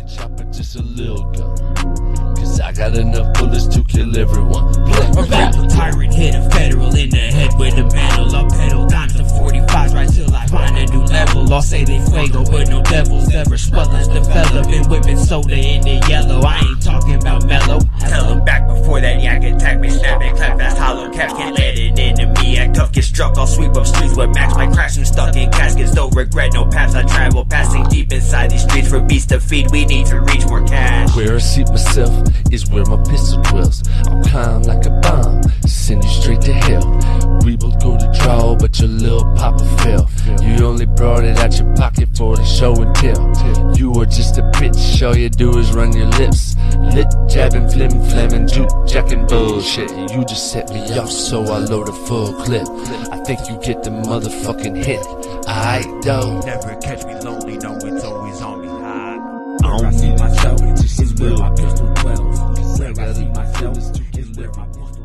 chopper, just a little gun. Cause I got enough bullets to kill everyone. A rebel tyrant hit a federal in the head with a mantle. I'll pedal down to 45s right till I find a new level. I'll say they fuego, but no devils ever swells. Developing whipping soda in the yellow. I ain't talking about mellow. Tell them back before that yak attack me, snap and clap fast. Hollow caps can't let it into me. Act tough, get struck. I'll sweep up streets with max by crashing, stuck in caskets. No regret, no paths I travel, passing deep inside these streets for beasts to feed. We need to reach more cash. Where I see myself is where my pistol dwells. I'll climb like a bomb, send you straight to hell. We both go to draw, but your little papa fell. You only brought it out your pocket for the show and tell. You are just a bitch, all you do is run your lips. Lit, jabbing, flamming, juke, jacking bullshit. You just set me off, so I load a full clip. I think you get the motherfucking hint. I don't never catch me lonely, no, it's always on me high. I see myself, it's where my pistol dwells. Where I see myself is where my